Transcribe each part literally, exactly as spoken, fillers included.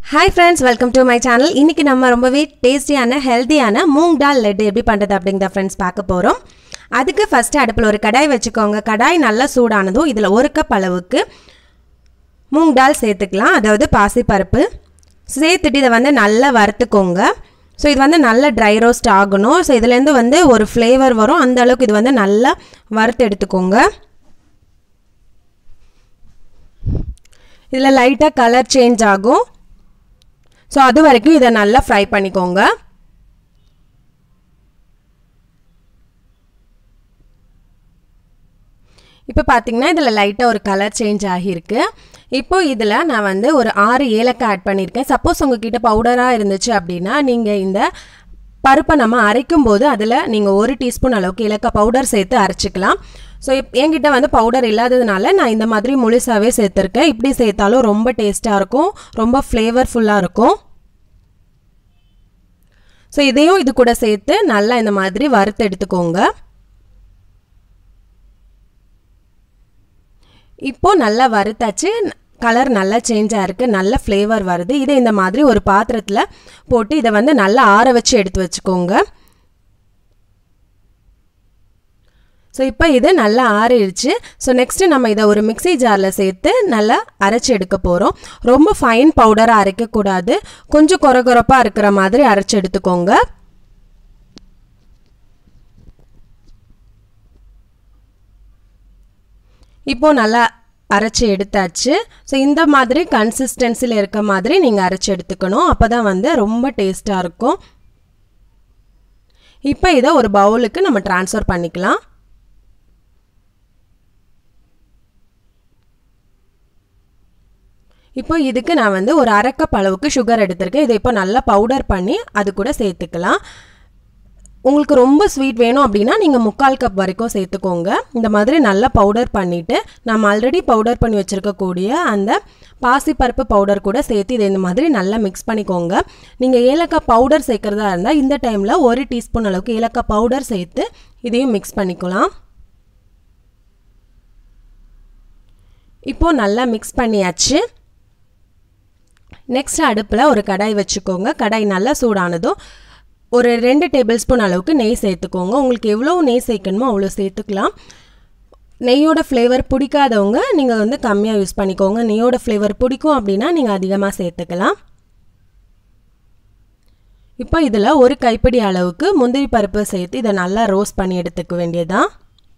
Hi friends, welcome to my channel. இன்னைக்கு நம்ம ரொம்பவே டேஸ்டியான ஹெல்தியான மூங் டால் லட்டு எப்படி பண்றது அப்படிங்கறத फ्रेंड्स பார்க்க போறோம். அதுக்கு ஃபர்ஸ்ட் அடுப்புல ஒரு கடாய் வெச்சுக்கோங்க. கடாய் நல்லா சூடானதும் இதுல ஒரு கப் அளவுக்கு மூங் டால் சேர்த்துக்கலாம். அதாவது பாசி பருப்பு சேர்த்துட்டு இத வந்து நல்லா வறுத்துக்கோங்க. சோ இது வந்து நல்ல dry roast ஆகணும். சோ இதில இருந்து வந்து ஒரு ஃப்ளேவர் வரும். அந்த அளவுக்கு இது வந்து நல்லா வறுத்து எடுத்துக்கோங்க. இதுல லைட்டா கலர் சேஞ்ச் ஆகும். So அது வரைக்கும் இத நல்லா ஃப்ரை பண்ணிக்கோங்க. இப்போ பாத்தீங்கன்னா இதல லைட்டா ஒரு கலர் சேஞ்ச் ஆகி இருக்கு. இப்போ இதல நான் வந்து ஒரு ஆறு ஏலக்காய் ஆட் பண்ணிருக்கேன். சப்போஸ் உங்ககிட்ட பவுடரா இருந்துச்சு அப்படினா நீங்க இந்த பருப்பை நம்ம அரைக்கும்போது அதல நீங்க ஒரு டீஸ்பூன் அளவுக்கு ஏலக்காய் பவுடர் சேர்த்து அரைச்சுக்கலாம். சோ என்கிட்ட வந்து பவுடர் இல்லாததனால நான் இந்த மாதிரி முழுசாவே சேர்த்திருக்கேன். இப்படி சேர்த்தாலும் ரொம்ப டேஸ்டா இருக்கும். ரொம்ப ஃப்ளேவர்ஃபுல்லா இருக்கும். சோ இதையும் இது கூட சேர்த்து நல்லா இந்த மாதிரி வறுத்து எடுத்துக்கோங்க. இப்போ நல்லா வறுத்தாச்சு. கலர் நல்லா சேஞ்ச் ஆயிருக்கு. நல்ல ஃப்ளேவர் வருது. இதை இந்த மாதிரி ஒரு பாத்திரத்துல போட்டு இத வந்து நல்லா ஆற வச்சு எடுத்து வச்சுக்கோங்க. சோ இப்போ இது நல்லா ஆறிடுச்சு. சோ நெக்ஸ்ட் நம்ம இத ஒரு மிக்ஸி ஜார்ல சேர்த்து நல்லா அரைச்சு எடுக்க போறோம். ரொம்ப ஃபைன் பவுடரா அரைக்க கூடாது. கொஞ்சம் கொரகொரப்பா இருக்கிற மாதிரி அரைச்சு எடுத்துக்கோங்க. இப்போ நல்லா அரைச்சு எடுத்தாச்சு. சோ இந்த மாதிரி கன்சிஸ்டன்சில இருக்க மாதிரி நீங்க அரைச்சு எடுத்துக்கணும். அப்பதான் வந்து ரொம்ப டேஸ்டா இருக்கும். இப்போ இத ஒரு பவுலுக்கு நம்ம ட்ரான்ஸ்ஃபர் பண்ணிக்கலாம். இப்போ இதுக்கு நான் வந்து ஒரு அரை கப் அளவுக்கு சுகர் எடுத்துர்க்கேன். இதை இப்போ நல்லா பவுடர் பண்ணி அது கூட சேர்த்துக்கலாம். உங்களுக்கு ரொம்ப ஸ்வீட் வேணும் அப்படினா நீங்க முக்கால் கப் வரைக்கும் சேர்த்துக்கோங்க. இந்த மாதிரி நல்லா பவுடர் பண்ணிட்டு நாம ஆல்ரெடி பவுடர் பண்ணி வச்சிருக்க கூடிய அந்த பாசி பருப்பு பவுடர் கூட சேர்த்து இதை இந்த மாதிரி நல்லா mix பண்ணிக்கோங்க. நீங்க ஏலக்காய் பவுடர் சேர்க்கறதா இருந்தா இந்த டைம்ல ஒரு டீஸ்பூன் அளவுக்கு ஏலக்காய் பவுடர் சேர்த்து இதையும் mix பண்ணிக்கலாம். இப்போ நல்லா mix பண்ணியாச்சு. நெக்ஸ்ட் அடுப்புல ஒரு கடாய் வெச்சுக்கோங்க. கடாய் நல்லா சூடானதும் ஒரு ரெண்டு டேபிள்ஸ்பூன் அளவுக்கு நெய் சேர்த்துக்கோங்க. உங்களுக்கு எவ்வளவு நெய் சேர்க்கணுமோ அவ்வளவு சேர்த்துக்கலாம். நெய்யோட ஃப்ளேவர் பிடிக்காதவங்க நீங்க வந்து கம்மியா யூஸ் பண்ணிக்கோங்க. நெய்யோட ஃப்ளேவர் பிடிக்கும் அப்படினா நீங்க அதிகமா சேர்த்துக்கலாம். இப்போ இதல ஒரு கைப்பிடி அளவுக்கு முந்திரி பருப்பு சேர்த்து இத நல்லா ரோஸ்ட் பண்ணி எடுத்துக்க வேண்டியதுதான்.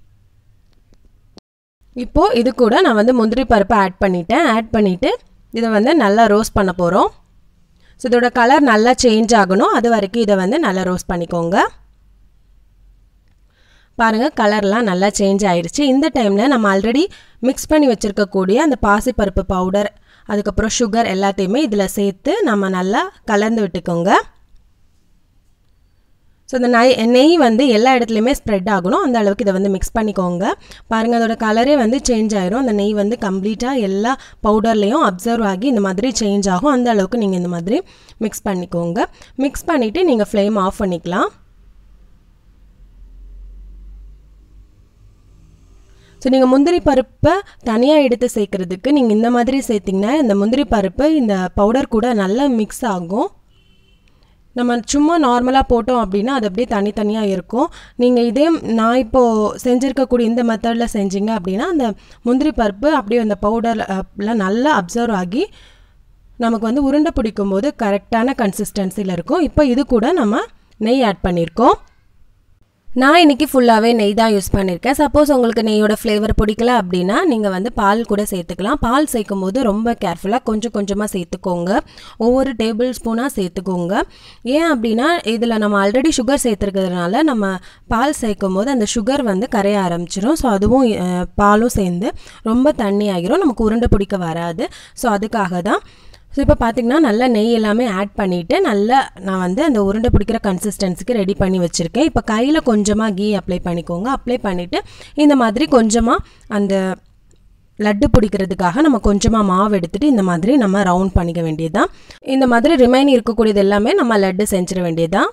இப்போ இது கூட நான் வந்து முந்திரி பருப்பு ஆட் பண்ணிட்டேன். ஆட் பண்ணிட்டு இத வந்து நல்லா ரோஸ்ட் பண்ண போறோம். சோ இதோட கலர் நல்லா சேஞ்ச் ஆகணும். அது வரைக்கும் இத வந்து நல்லா ரோஸ்ட் பண்ணிக்கோங்க. பாருங்க கலர்லாம் நல்லா சேஞ்ச் ஆயிருச்சு. இந்த டைம்ல நம்ம ஆல்ரெடி mix பண்ணி வச்சிருக்க கூடிய அந்த பாசி பருப்பு பவுடர் அதுக்கு அப்புறம் சுகர் எல்லாத்தையுமே இதல சேர்த்து நம்ம நல்லா கலந்து விட்டுக்கோங்க. சோ இந்த நெய் வந்து எல்லா இடத்துலயுமே ஸ்ப்ரெட் ஆகணும். அந்த அளவுக்கு இத வந்து mix பண்ணிக்கோங்க. பாருங்க அதோட கலரே வந்து சேஞ்ச் ஆயிரும். அந்த நெய் வந்து கம்ப்ளீட்டா எல்லா பவுடர்லயும் அப்சர்வ் ஆகி இந்த மாதிரி சேஞ்ச் ஆகும். அந்த அளவுக்கு நீங்க இந்த மாதிரி mix பண்ணிக்கோங்க. mix பண்ணிட்டு நீங்க flame ஆஃப் பண்ணிக்கலாம். சோ நீங்க முந்திரி பருப்பை தனியா எடுத்து சேர்க்கிறதுக்கு நீங்க இந்த மாதிரி சேர்த்தீங்கன்னா இந்த முந்திரி பருப்பு இந்த பவுடர் கூட நல்லா mix ஆகும். நம்ம சும்மா நார்மலா போட்டோம் அப்படினா அது அப்படியே தனி தனியா இருக்கும். நீங்க இதே நான் இப்போ செஞ்சிருக்க கூடிய இந்த மெத்தட்ல செஞ்சீங்க அப்படினா அந்த முந்திரி பருப்பு அப்படியே அந்த பவுடர்ல நல்லா அப்சர்வ் ஆகி நமக்கு வந்து உருண்டை பிடிக்கும்போது கரெக்ட்டான கன்சிஸ்டன்சில இருக்கும். இப்போ இது கூட நம்ம நெய் ஆட் பண்ணிருக்கோம். நான் இன்னைக்கு ஃபுல்லாவே நெய் தான் யூஸ் பண்ணிருக்கேன். சப்போஸ் உங்களுக்கு நெய்யோட ஃப்ளேவர் பிடிக்கல அப்படினா நீங்க வந்து பால் கூட சேர்த்துக்கலாம். பால் சேர்க்கும்போது ரொம்ப கேர்ஃபுல்லா கொஞ்சம் கொஞ்சமா சேர்த்துக்கோங்க. ஒவ்வொரு டேபிள் ஸ்பூனா சேர்த்துக்கோங்க. ஏன் அப்படினா இதுல நம்ம ஆல்ரெடி சுகர் சேர்த்திருக்கிறதுனால நம்ம பால் சேர்க்கும்போது அந்த சுகர் வந்து கரைய ஆரம்பிச்சிரும். சோ அதுவும் பாலும் சேர்ந்து ரொம்ப தண்ணி ஆகிரும். நமக்கு உருண்டை பிடிக்க வராது. சோ அதுக்காக தான். சோ இப்போ பாத்தீங்கன்னா நல்லா நெய் எல்லாமே ஆட் பண்ணிட்டு நல்லா நான் வந்து அந்த உருண்டை பிடிக்கிற கன்சிஸ்டன்சிக்கு ரெடி பண்ணி வச்சிருக்கேன். இப்போ கையில கொஞ்சமா கீ அப்ளை பண்ணிக்கோங்க. அப்ளை பண்ணிட்டு இந்த மாதிரி கொஞ்சமா அந்த லட்டு பிடிக்கிறதுக்காக நம்ம கொஞ்சமா மாவு எடுத்துட்டு இந்த மாதிரி நம்ம ரவுண்ட் பண்ணிக்க வேண்டியதுதான். இந்த மாதிரி ரிமைன் இருக்க கூடியது எல்லாமே நம்ம லட்டு செஞ்சிர வேண்டியதுதான்.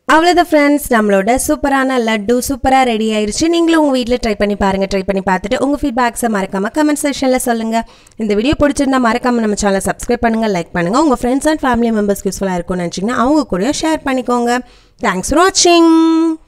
அவ்வளோதான் ஃப்ரெண்ட்ஸ், நம்மளோட சூப்பரான லட்டு சூப்பராக ரெடி ஆயிடுச்சு. நீங்களும் உங்கள் வீட்டில் ட்ரை பண்ணி பாருங்கள். ட்ரை பண்ணி பார்த்துட்டு உங்கள் ஃபீட்பேக்ஸை மறக்காமல் கமெண்ட் செக்ஷனில் சொல்லுங்கள். இந்த வீடியோ பிடிச்சிருந்தா மறக்காமல் நம்ம சேனலை சப்ஸ்கிரைப் பண்ணுங்கள், லைக் பண்ணுங்கள். உங்கள் ஃப்ரெண்ட்ஸ் அண்ட் ஃபேமிலி மெம்பர்ஸ்க்கு யூஸ்ஃபுல்லாக இருக்கும்னு நினச்சிங்கன்னா அவங்க கூட ஷேர் பண்ணிக்கோங்க. தேங்க்ஸ் ஃபார் வாட்சிங்.